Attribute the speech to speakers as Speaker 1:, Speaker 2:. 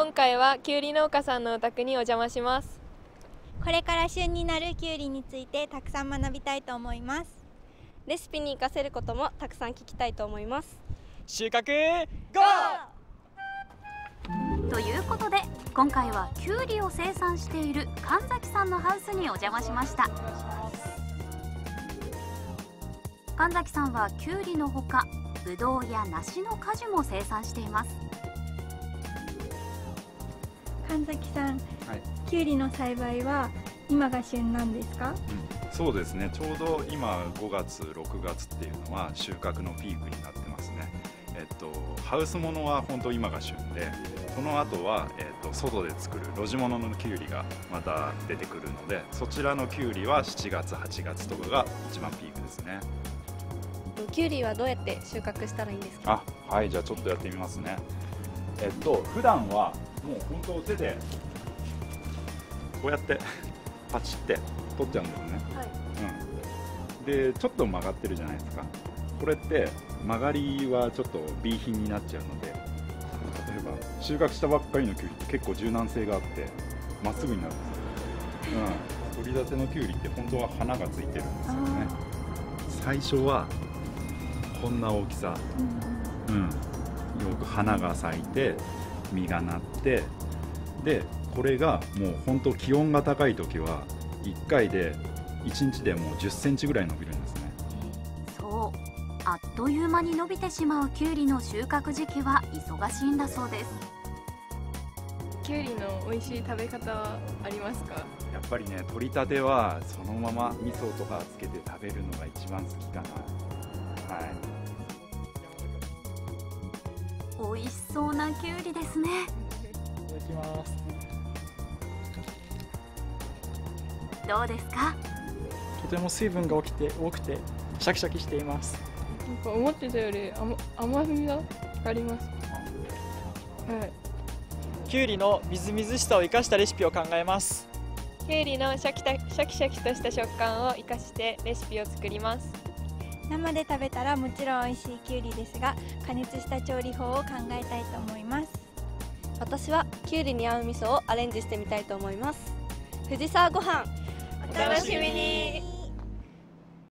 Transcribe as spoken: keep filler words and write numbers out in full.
Speaker 1: 今回はきゅうり農家さんのお宅にお邪魔します。
Speaker 2: これから旬になるきゅうりについてたくさん学びたいと思います。
Speaker 3: レシピに活かせることもたくさん聞きたいと思います。
Speaker 4: 収穫ゴ
Speaker 5: ー！ということで今回はきゅうりを生産している神崎さんのハウスにお邪魔しました。神崎さんはきゅうりのほかぶどうや梨の果樹も生産しています。
Speaker 2: 神崎さん、
Speaker 6: はい、
Speaker 2: きゅうりの栽培は今が旬なんですか？
Speaker 6: うん、そうですね。ちょうど今ごがつろくがつっていうのは収穫のピークになってますね。えっとハウスものは本当今が旬で、この後はえっと外で作る露地物のきゅうりがまた出てくるので、そちらのきゅうりはしちがつはちがつとかが一番ピークですね。
Speaker 3: きゅうりはどうやって収穫したらいいんですか？
Speaker 6: あ、はい、じゃあちょっとやってみますね。えっと普段はもう本当手でこうやってパチって取っちゃうんですね。
Speaker 3: はい。
Speaker 6: うん。でちょっと曲がってるじゃないですか。これって曲がりはちょっと B 品になっちゃうので、例えば収穫したばっかりのきゅうりって結構柔軟性があってまっすぐになるんですよ。うん。取り立てのきゅうりって本当は花がついてるんですよね。最初はこんな大きさ。うん。うん、よく花が咲いて実がなって、でこれがもう本当気温が高い時はいっかいでいちにちでもうじゅっセンチぐらい伸びるんですね。
Speaker 5: そうあっという間に伸びてしまうきゅうりの収穫時期は忙しいんだそうです。
Speaker 1: きゅうりの美味しい食べ方はありますか？
Speaker 6: やっぱりね、取りたてはそのまま味噌とかつけて食べるのが一番好きかな。はい。
Speaker 5: 美味しそうなきゅうりですね。
Speaker 4: いただきます。
Speaker 5: どうですか？
Speaker 4: とても水分が多くて多くてシャキシャキしています。
Speaker 1: なんか思ってたより甘甘みがあります。はい。
Speaker 4: きゅうりのみずみずしさを生かしたレシピを考えます。
Speaker 1: きゅうりのシャキタシャキシャキとした食感を生かしてレシピを作ります。
Speaker 2: 生で食べたらもちろん美味しいきゅうりですが、加熱した調理法を考えたいと思います。
Speaker 3: 私はきゅうりに合う味噌をアレンジしてみたいと思います。藤沢ごはん
Speaker 1: お楽しみに。